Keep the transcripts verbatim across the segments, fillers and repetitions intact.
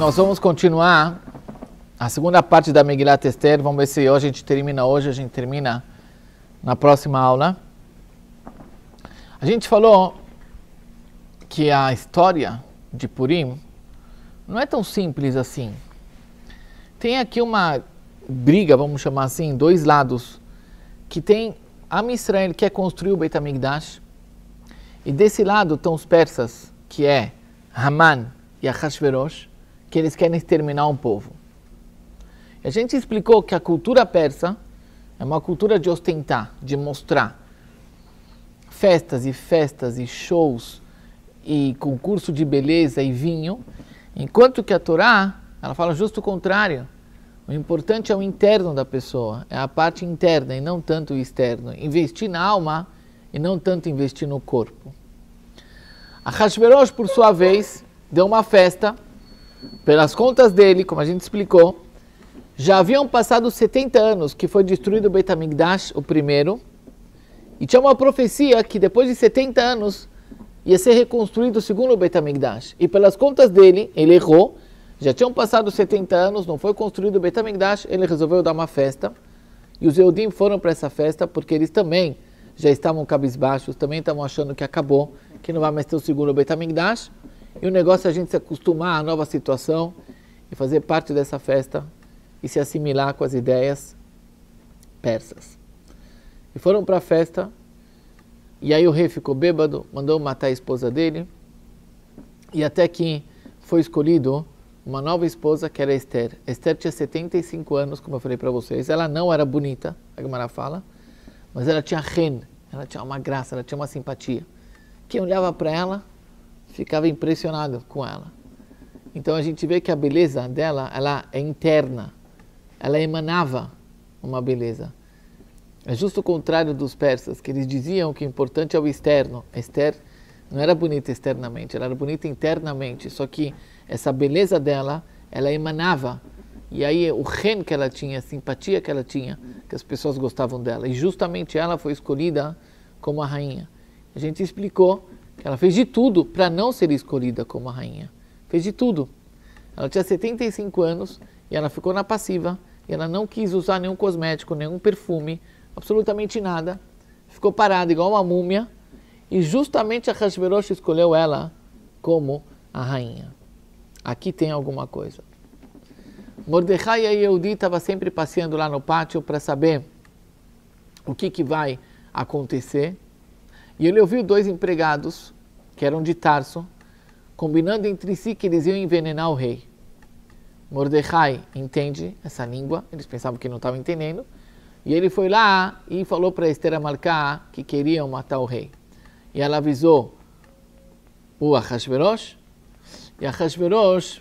nós vamos continuar a segunda parte da Megilat Esther. Vamos ver se hoje a gente termina hoje, a gente termina na próxima aula. A gente falou que a história de Purim não é tão simples assim. Tem aqui uma briga, vamos chamar assim, dois lados, que tem Am Israel que quer construir o Beit HaMikdash, e desse lado estão os persas, que é Haman e Ahashverosh, que eles querem exterminar um povo. E a gente explicou que a cultura persa é uma cultura de ostentar, de mostrar festas e festas e shows e concurso de beleza e vinho, enquanto que a Torá, ela fala justo o contrário. O importante é o interno da pessoa, é a parte interna e não tanto o externo. Investir na alma e não tanto investir no corpo. Ahashverosh, por sua vez, deu uma festa, pelas contas dele, como a gente explicou, já haviam passado setenta anos que foi destruído o Beit HaMikdash, o primeiro, e tinha uma profecia que depois de setenta anos ia ser reconstruído o segundo Beit HaMikdash. E pelas contas dele, ele errou, já tinham passado setenta anos, não foi construído o Beit HaMikdash, ele resolveu dar uma festa, e os Eudim foram para essa festa porque eles também já estavam cabisbaixos, também estavam achando que acabou, que não vai mais ter o segundo Beit HaMikdash, e o negócio é a gente se acostumar à nova situação e fazer parte dessa festa e se assimilar com as ideias persas. E foram para a festa, e aí o rei ficou bêbado, mandou matar a esposa dele, e até que foi escolhido uma nova esposa, que era Esther. Esther tinha setenta e cinco anos, como eu falei para vocês. Ela não era bonita, a Gemara fala, mas ela tinha ren, ela tinha uma graça, ela tinha uma simpatia. Quem olhava para ela ficava impressionado com ela. Então a gente vê que a beleza dela, ela é interna, ela emanava uma beleza. É justo o contrário dos persas, que eles diziam que o importante é o externo. Esther não era bonita externamente, ela era bonita internamente, só que essa beleza dela, ela emanava. E aí o ren que ela tinha, a simpatia que ela tinha, que as pessoas gostavam dela. E justamente ela foi escolhida como a rainha. A gente explicou que ela fez de tudo para não ser escolhida como a rainha. Fez de tudo. Ela tinha setenta e cinco anos e ela ficou na passiva. E ela não quis usar nenhum cosmético, nenhum perfume, absolutamente nada. Ficou parada igual uma múmia. E justamente a Ahashverosh escolheu ela como a rainha. Aqui tem alguma coisa. Mordecai e a Yehudi estavam sempre passeando lá no pátio para saber o que, que vai acontecer. E ele ouviu dois empregados, que eram de Tarso, combinando entre si que eles iam envenenar o rei. Mordecai entende essa língua, eles pensavam que não estavam entendendo, e ele foi lá e falou para Esther Amalcá que queriam matar o rei. E ela avisou o Ahashverosh, e Ahashverosh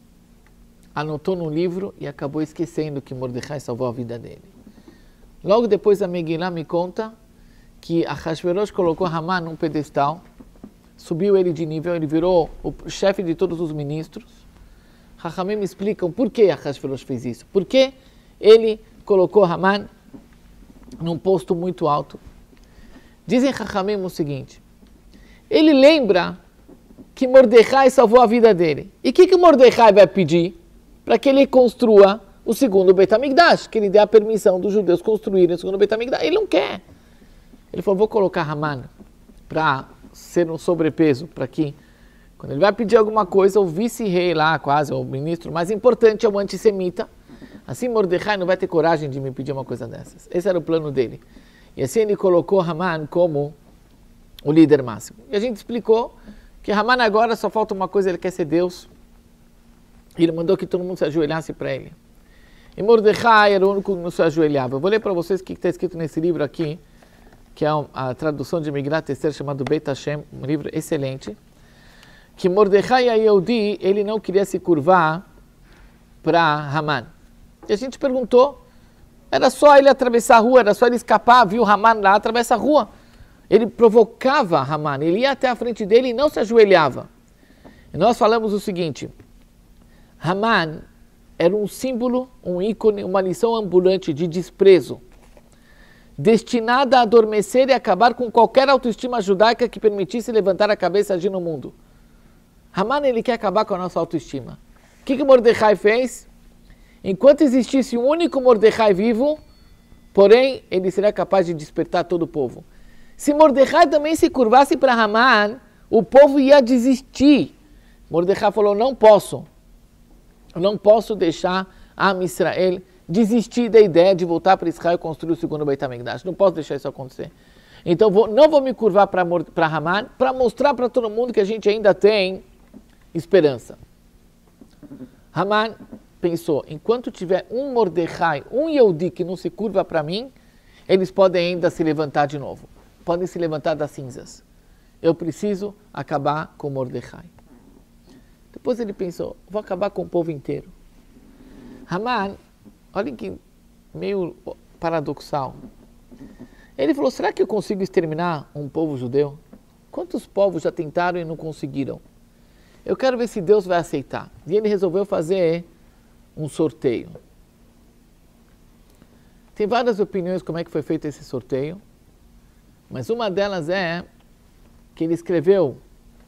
anotou no livro e acabou esquecendo que Mordecai salvou a vida dele. Logo depois a Megillah me conta que Ahashverosh colocou Haman num pedestal, subiu ele de nível, ele virou o chefe de todos os ministros. Hachamim me explicam por que Ahashverosh fez isso. Por que ele colocou Haman num posto muito alto. Dizem Hachamim o seguinte: ele lembra que Mordecai salvou a vida dele. E o que, que Mordecai vai pedir para que ele construa o segundo Beit HaMikdash? Que ele dê a permissão dos judeus construírem o segundo Beit HaMikdash. Ele não quer. Ele falou, vou colocar Haman para ser um sobrepeso, para que, quando ele vai pedir alguma coisa, o vice-rei lá, quase, o ministro mais importante é o antissemita. Assim Mordecai não vai ter coragem de me pedir uma coisa dessas. Esse era o plano dele. E assim ele colocou Haman como o líder máximo. E a gente explicou que Haman agora só falta uma coisa, ele quer ser Deus. E ele mandou que todo mundo se ajoelhasse para ele. E Mordecai era o único que não se ajoelhava. Eu vou ler para vocês o que está escrito nesse livro aqui, que é a tradução de Megilat Esther, chamado Beit Hashem, um livro excelente, que Mordecai a Yehudi, ele não queria se curvar para Haman. E a gente perguntou, era só ele atravessar a rua, era só ele escapar, viu Haman lá, atravessa a rua. Ele provocava Haman, ele ia até a frente dele e não se ajoelhava. E nós falamos o seguinte: Haman era um símbolo, um ícone, uma lição ambulante de desprezo, destinada a adormecer e acabar com qualquer autoestima judaica que permitisse levantar a cabeça e agir no mundo. Haman, ele quer acabar com a nossa autoestima. que, que Mordecai fez? Enquanto existisse um único Mordecai vivo, porém, ele seria capaz de despertar todo o povo. Se Mordecai também se curvasse para Haman, o povo ia desistir. Mordecai falou, não posso. Eu não posso deixar Am Israel desistir da ideia de voltar para Israel e construir o segundo Beit HaMikdash. Não posso deixar isso acontecer. Então, vou, não vou me curvar para Haman, para mostrar para todo mundo que a gente ainda tem esperança. Haman pensou, enquanto tiver um Mordecai, um Yehudi que não se curva para mim, eles podem ainda se levantar de novo. Podem se levantar das cinzas. Eu preciso acabar com Mordecai. Depois ele pensou, vou acabar com o povo inteiro. Haman, olhem que meio paradoxal. Ele falou, será que eu consigo exterminar um povo judeu? Quantos povos já tentaram e não conseguiram? Eu quero ver se Deus vai aceitar. E ele resolveu fazer um sorteio. Tem várias opiniões como é que foi feito esse sorteio, mas uma delas é que ele escreveu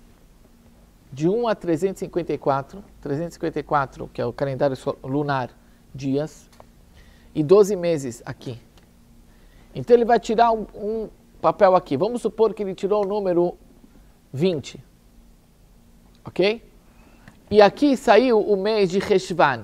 de um a trezentos e cinquenta e quatro, trezentos e cinquenta e quatro, que é o calendário lunar, dias, e doze meses aqui. Então ele vai tirar um, um papel aqui. Vamos supor que ele tirou o número vinte. Ok? E aqui saiu o mês de Reshvan.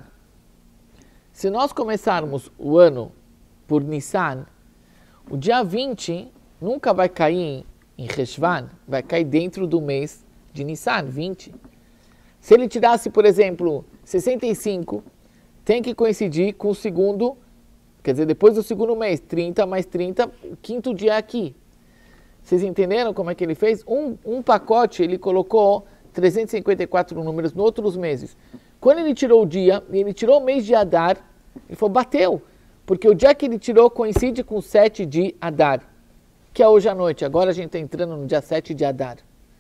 Se nós começarmos o ano por Nissan, o dia vinte nunca vai cair em Reshvan, vai cair dentro do mês de Nissan, vinte. Se ele tirasse, por exemplo, sessenta e cinco, tem que coincidir com o segundo, quer dizer, depois do segundo mês, trinta mais trinta, o quinto dia aqui. Vocês entenderam como é que ele fez? Um, um pacote, ele colocou trezentos e cinquenta e quatro números nos outros meses. Quando ele tirou o dia, e ele tirou o mês de Adar, ele falou, bateu, porque o dia que ele tirou coincide com o sete de Adar, que é hoje à noite. Agora a gente está entrando no dia sete de Adar.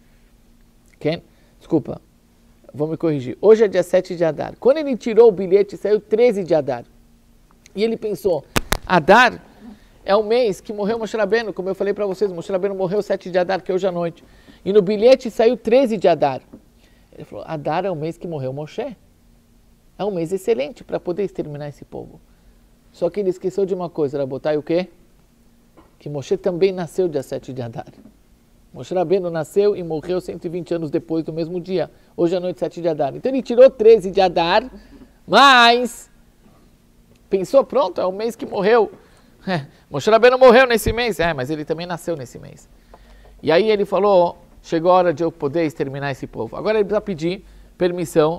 Okay? Desculpa, vou me corrigir. Hoje é dia sete de Adar. Quando ele tirou o bilhete, saiu treze de Adar. E ele pensou, Adar é o mês que morreu Moshe Rabbeinu, como eu falei para vocês, Moshe Rabbeinu morreu sete de Adar, que é hoje à noite. E no bilhete saiu treze de Adar. Ele falou, Adar é o mês que morreu Moshe. É um mês excelente para poder exterminar esse povo. Só que ele esqueceu de uma coisa, Rabotai, o quê? Que Moshe também nasceu dia sete de Adar. Moshe Rabbeinu nasceu e morreu cento e vinte anos depois do mesmo dia. Hoje à noite, sete de Adar. Então ele tirou treze de Adar, mas pensou, pronto, é o mês que morreu. Moshe Rabbeinu morreu nesse mês. É, mas ele também nasceu nesse mês. E aí ele falou, chegou a hora de eu poder exterminar esse povo. Agora ele precisa pedir permissão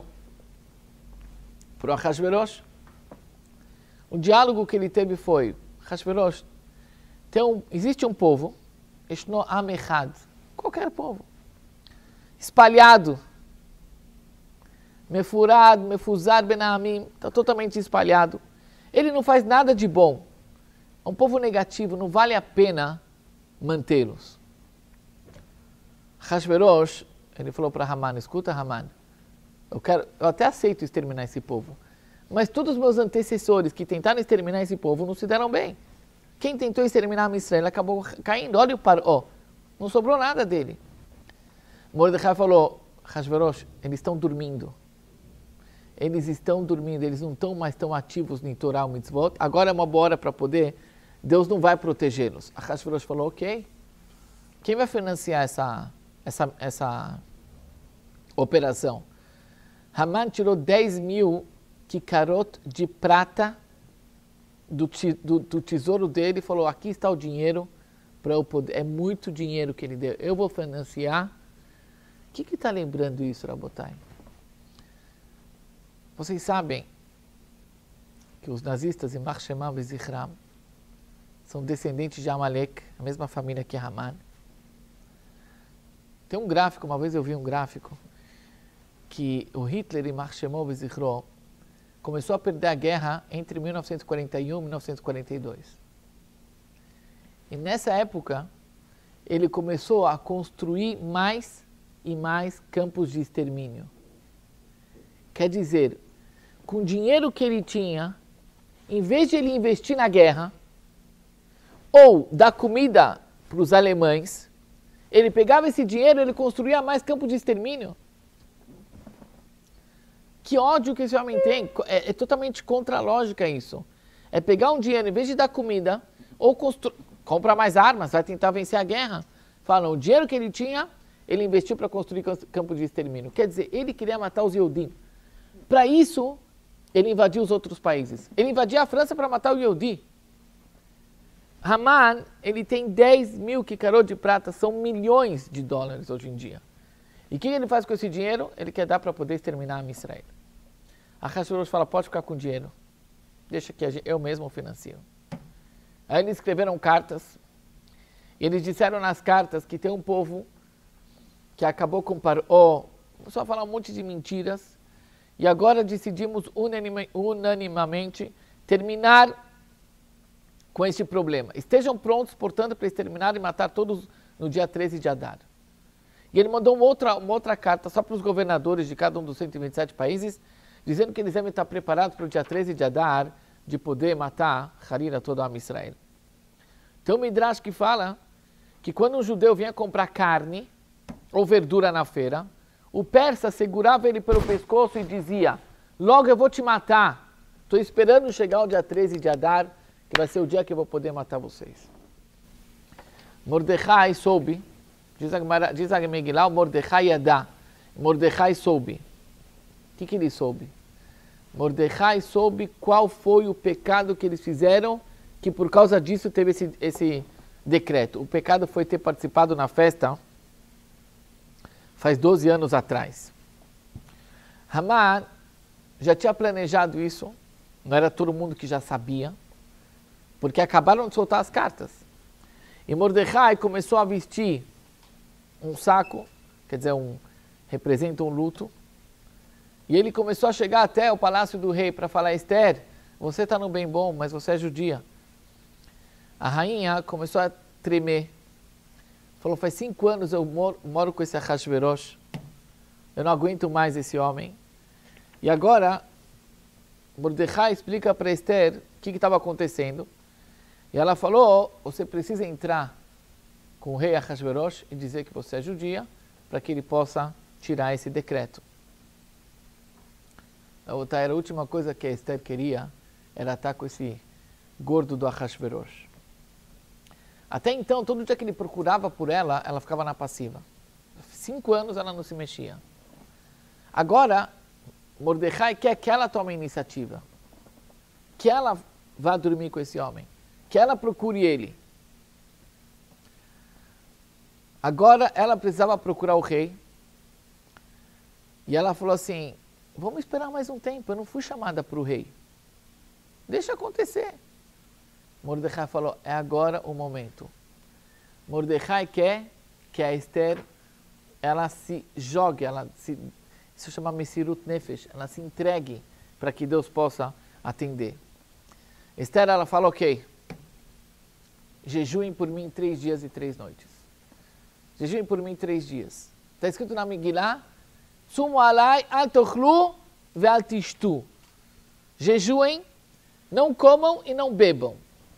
para o Ahasverosh. O diálogo que ele teve foi, Ahasverosh, tem um, existe um povo, Eshno Am Echad, qualquer povo, espalhado, Mefurad, Mefuzad Ben Amim, está totalmente espalhado. Ele não faz nada de bom. É um povo negativo, não vale a pena mantê-los. Ahasverosh, ele falou para Haman, escuta Haman, eu, quero, eu até aceito exterminar esse povo, mas todos os meus antecessores que tentaram exterminar esse povo não se deram bem. Quem tentou exterminar a Israel acabou caindo, olha o Paró, não sobrou nada dele. Mordecai falou, Ahasverosh, eles estão dormindo. Eles estão dormindo, eles não estão mais tão ativos em Torah ou Mitzvot, agora é uma boa hora para poder, Deus não vai protegê-los. Ahasverosh falou, ok, quem vai financiar essa, essa, essa operação? Haman tirou dez mil kikarot de prata do, do, do tesouro dele e falou, aqui está o dinheiro para eu poder, é muito dinheiro que ele deu, eu vou financiar. O que está lembrando isso, Rabotai? Vocês sabem que os nazistas, Yimach Shemam e Zichram, são descendentes de Amalek, a mesma família que Haman. Tem um gráfico, uma vez eu vi um gráfico, que o Hitler, Yimach Shemam e Zichram, começou a perder a guerra entre mil novecentos e quarenta e um e mil novecentos e quarenta e dois. E nessa época, ele começou a construir mais e mais campos de extermínio. Quer dizer, com o dinheiro que ele tinha, em vez de ele investir na guerra, ou dar comida para os alemães, ele pegava esse dinheiro e ele construía mais campos de extermínio. Que ódio que esse homem tem. É, é totalmente contra a lógica isso. É pegar um dinheiro, em vez de dar comida, ou construir, comprar mais armas, vai tentar vencer a guerra. Falam, o dinheiro que ele tinha, ele investiu para construir campo de extermínio. Quer dizer, ele queria matar os Yehudim. Para isso, ele invadiu os outros países. Ele invadiu a França para matar o Yehudi. Haman, ele tem dez mil quicarot de prata, são milhões de dólares hoje em dia. E o que ele faz com esse dinheiro? Ele quer dar para poder exterminar a Israel. A Hashverosh fala, pode ficar com o dinheiro. Deixa que eu mesmo financio. Aí eles escreveram cartas. E eles disseram nas cartas que tem um povo que acabou com Paró, começou a falar um monte de mentiras. E agora decidimos unanima, unanimamente terminar com este problema. Estejam prontos, portanto, para exterminar e matar todos no dia treze de Adar. E ele mandou uma outra, uma outra carta só para os governadores de cada um dos cento e vinte e sete países, dizendo que eles devem estar preparados para o dia treze de Adar, de poder matar Harira, todo a Israel. Tem um Midrash que fala que quando um judeu vinha comprar carne ou verdura na feira, o persa segurava ele pelo pescoço e dizia, logo eu vou te matar, estou esperando chegar o dia treze de Adar, que vai ser o dia que eu vou poder matar vocês. Mordecai soube, diz a, diz a Megillah, Mordecai yadá, Mordecai soube. O que, que ele soube? Mordecai soube qual foi o pecado que eles fizeram, que por causa disso teve esse, esse decreto. O pecado foi ter participado na festa faz doze anos atrás. Haman já tinha planejado isso, não era todo mundo que já sabia, porque acabaram de soltar as cartas. E Mordecai começou a vestir um saco, quer dizer, um, representa um luto, e ele começou a chegar até o palácio do rei para falar, Esther, você está no bem bom, mas você é judia. A rainha começou a tremer. Falou, faz cinco anos eu moro, moro com esse Ahashverosh, eu não aguento mais esse homem. E agora, Mordecai explica para Esther o que estava acontecendo. E ela falou, você precisa entrar com o rei Ahashverosh e dizer que você é judia, para que ele possa tirar esse decreto. A última coisa que a Esther queria era estar com esse gordo do Ahashverosh. Até então, todo dia que ele procurava por ela, ela ficava na passiva. Cinco anos ela não se mexia. Agora, Mordecai quer que ela tome a iniciativa. Que ela vá dormir com esse homem. Que ela procure ele. Agora, ela precisava procurar o rei. E ela falou assim, vamos esperar mais um tempo, eu não fui chamada para o rei. Deixa acontecer. Mordecai falou, é agora o momento. Mordecai quer que a Esther, ela se jogue, ela se, isso chama Mesirut Nefesh, ela se entregue para que Deus possa atender. Esther, ela fala, ok, jejuem por mim três dias e três noites. Jejuem por mim três dias. Está escrito na Megillah, Tzumu alai al tochlu ve'al tishtu. Jejuem, não comam e não bebam.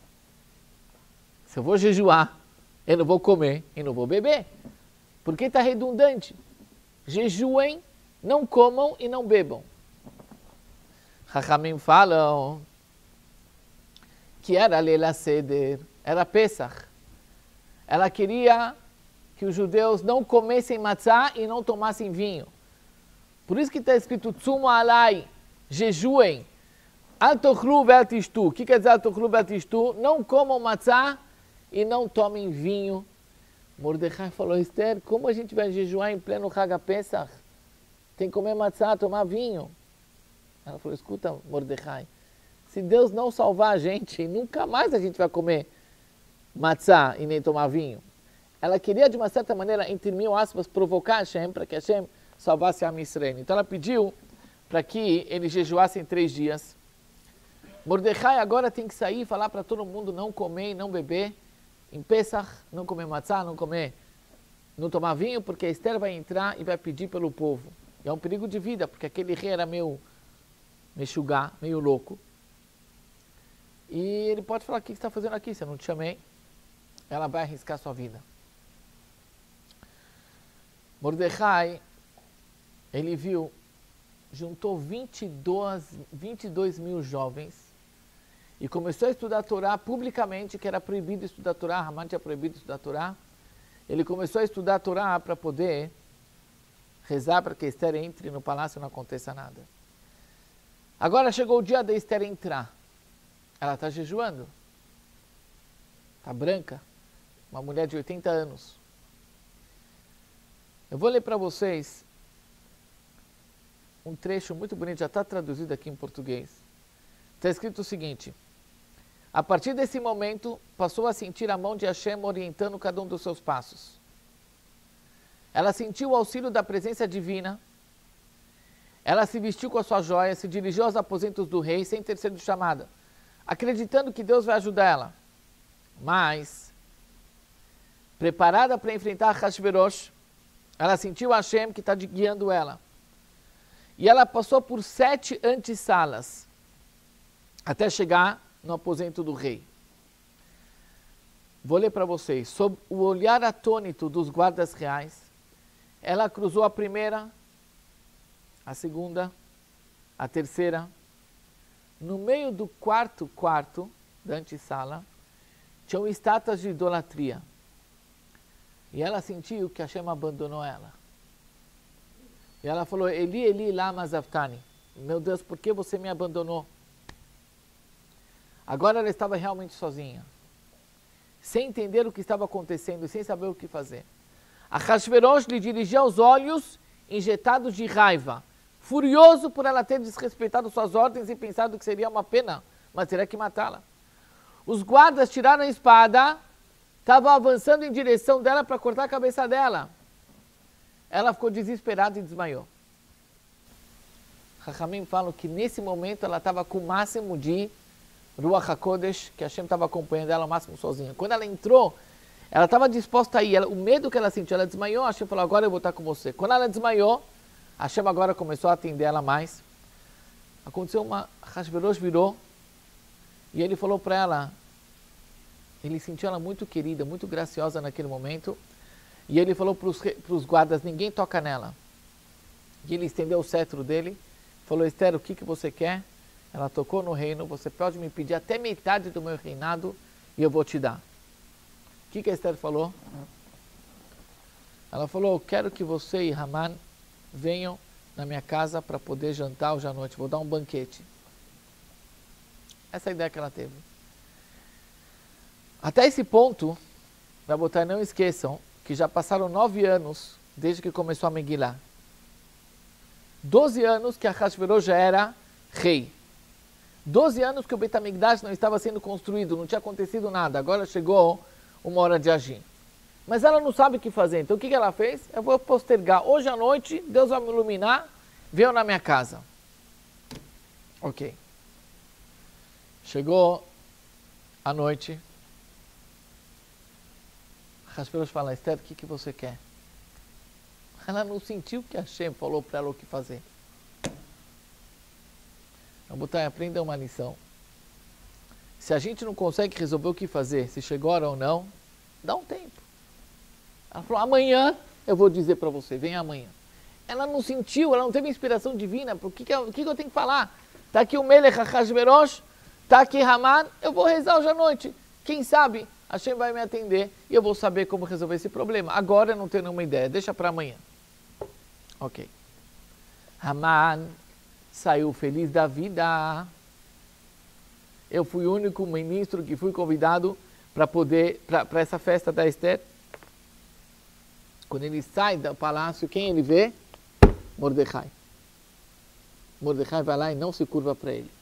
Se eu vou jejuar, eu não vou comer e não vou beber. Porque está redundante. Jejuem, não comam e não bebam. Chachamim falam que era Leila Seder, era Pesach. Ela queria que os judeus não comessem matzá e não tomassem vinho. Por isso que está escrito Tzumu alai, jejuem, al tochlu ve'al tishtu. O que quer dizer al tochlu ve'al tishtu? Não comam matzá e não tomem vinho. Mordecai falou, Esther, como a gente vai jejuar em pleno Hag Pesach? Tem que comer matzá, tomar vinho. Ela falou, escuta, Mordecai, se Deus não salvar a gente, nunca mais a gente vai comer matzá e nem tomar vinho. Ela queria, de uma certa maneira, entre mil aspas, provocar Hashem, para que Hashem salvasse a Israel. Então ela pediu para que eles jejuassem três dias. Mordecai agora tem que sair e falar para todo mundo não comer e não beber em Pesach, não comer matzá, não comer, não tomar vinho, porque a Esther vai entrar e vai pedir pelo povo. E é um perigo de vida, porque aquele rei era meio mexugá, meio louco. E ele pode falar, o que você está fazendo aqui? Se eu não te chamei, ela vai arriscar sua vida. Mordecai, ele viu juntou vinte e dois, vinte e dois mil jovens e começou a estudar a Torá publicamente, que era proibido estudar a Torá, Haman tinha proibido estudar a Torá. Ele começou a estudar a Torá para poder rezar para que Esther entre no palácio e não aconteça nada. Agora chegou o dia da Esther entrar. Ela está jejuando. Está branca. Uma mulher de oitenta anos. Eu vou ler para vocês um trecho muito bonito, já está traduzido aqui em português. Está escrito o seguinte: a partir desse momento, passou a sentir a mão de Hashem orientando cada um dos seus passos. Ela sentiu o auxílio da presença divina. Ela se vestiu com a sua joia, se dirigiu aos aposentos do rei sem ter sido chamada, acreditando que Deus vai ajudar ela. Mas, preparada para enfrentar Hashverosh, ela sentiu Hashem que está guiando ela. E ela passou por sete antessalas, até chegar no aposento do rei. Vou ler para vocês. Sob o olhar atônito dos guardas reais, ela cruzou a primeira, a segunda, a terceira. No meio do quarto quarto da antessala, tinham estátuas de idolatria. E ela sentiu que Hashem abandonou ela. E ela falou: Eli, Eli, lama sabachthani. Meu Deus, por que você me abandonou? Agora ela estava realmente sozinha, sem entender o que estava acontecendo e sem saber o que fazer. Ahasverosh lhe dirigia os olhos injetados de raiva, furioso por ela ter desrespeitado suas ordens e pensado que seria uma pena, mas teria que matá-la. Os guardas tiraram a espada, estavam avançando em direção dela para cortar a cabeça dela. Ela ficou desesperada e desmaiou. Chachamim falam que nesse momento ela estava com o máximo de Ruach HaKodesh, que Hashem estava acompanhando ela ao máximo sozinha. Quando ela entrou, ela estava disposta a ir. Ela, o medo que ela sentiu, ela desmaiou, Hashem falou: agora eu vou estar com você. Quando ela desmaiou, Hashem agora começou a atender ela mais. Aconteceu uma... Hashverosh virou e ele falou para ela, ele sentiu ela muito querida, muito graciosa naquele momento, e ele falou para os guardas: ninguém toca nela. E ele estendeu o cetro dele, falou: Esther, o que, que você quer? Ela tocou no reino: você pode me pedir até metade do meu reinado e eu vou te dar. O que, que a Esther falou? Ela falou: eu quero que você e Haman venham na minha casa para poder jantar hoje à noite, vou dar um banquete. Essa é a ideia que ela teve. Até esse ponto, Rabotai, não esqueçam que já passaram nove anos desde que começou a Megillah. Doze anos que Ahasverosh já era rei. Doze anos que o Beit HaMikdash não estava sendo construído, não tinha acontecido nada. Agora chegou uma hora de agir. Mas ela não sabe o que fazer. Então o que ela fez? Eu vou postergar. Hoje à noite, Deus vai me iluminar. Venham na minha casa. Ok. Chegou a noite. Hashverosh fala: Esther, o que, que você quer? Ela não sentiu que Hashem falou para ela o que fazer. Rabotai, aprenda uma lição. Se a gente não consegue resolver o que fazer, se chegou a hora ou não, dá um tempo. Ela falou: amanhã eu vou dizer para você, vem amanhã. Ela não sentiu, ela não teve inspiração divina. Por que, que, eu, que, que eu tenho que falar? Está aqui o Melech Ahasverosh, está aqui Haman, eu vou rezar hoje à noite. Quem sabe Hashem vai me atender e eu vou saber como resolver esse problema. Agora eu não tenho nenhuma ideia, deixa para amanhã. Ok. Haman saiu feliz da vida. Eu fui o único ministro que fui convidado para poder, para essa festa da Esther. Quando ele sai do palácio, quem ele vê? Mordecai. Mordecai vai lá e não se curva para ele.